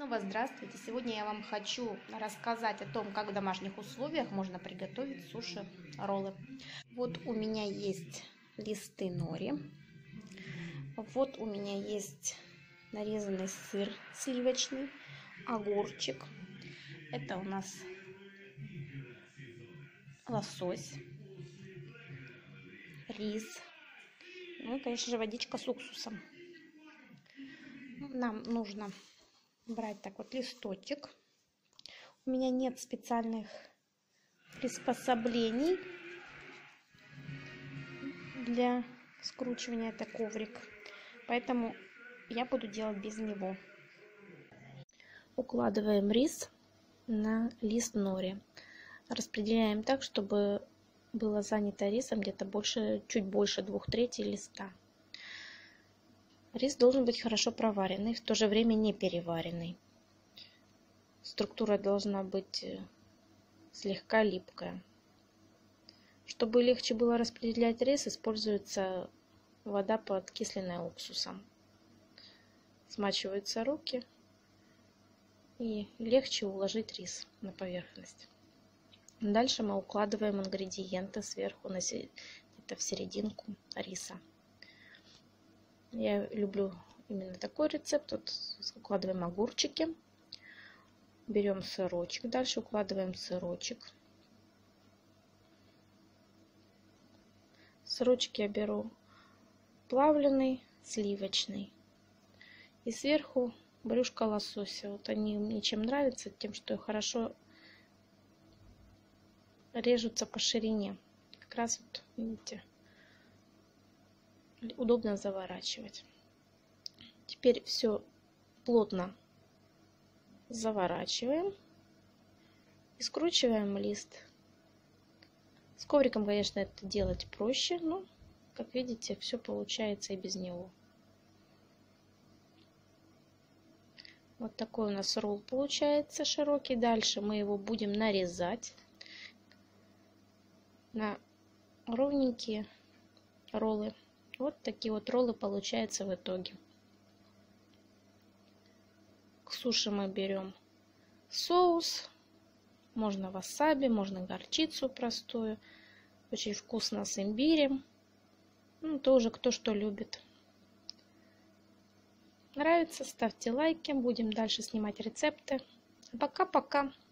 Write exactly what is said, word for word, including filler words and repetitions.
Снова здравствуйте! Сегодня я вам хочу рассказать о том, как в домашних условиях можно приготовить суши-роллы. Вот у меня есть листы нори. Вот у меня есть нарезанный сыр сливочный, огурчик. Это у нас лосось, рис. Ну и, конечно же, водичка с уксусом. Нам нужно брать так вот листочек. У меня нет специальных приспособлений для скручивания, это коврик, поэтому я буду делать без него. Укладываем рис на лист нори, распределяем так, чтобы было занято рисом где-то больше, чуть больше двух третей листа. Рис должен быть хорошо проваренный, в то же время не переваренный. Структура должна быть слегка липкая. Чтобы легче было распределять рис, используется вода, подкисленная уксусом. Смачиваются руки и легче уложить рис на поверхность. Дальше мы укладываем ингредиенты сверху, где-то в серединку риса. Я люблю именно такой рецепт. Вот укладываем огурчики, берем сырочек, дальше укладываем сырочек. Сырочек я беру плавленый, сливочный. И сверху брюшко лосося. Вот они мне чем нравятся, тем, что хорошо режутся по ширине. Как раз вот, видите, удобно заворачивать. Теперь все плотно заворачиваем и скручиваем лист. С ковриком, конечно, это делать проще, но, как видите, все получается и без него. Вот такой у нас ролл получается широкий. Дальше мы его будем нарезать на ровненькие роллы. Вот такие вот роллы получаются в итоге. К суше мы берем соус. Можно васаби, можно горчицу простую. Очень вкусно с имбирем. Ну, тоже кто что любит. Нравится, ставьте лайки. Будем дальше снимать рецепты. Пока-пока.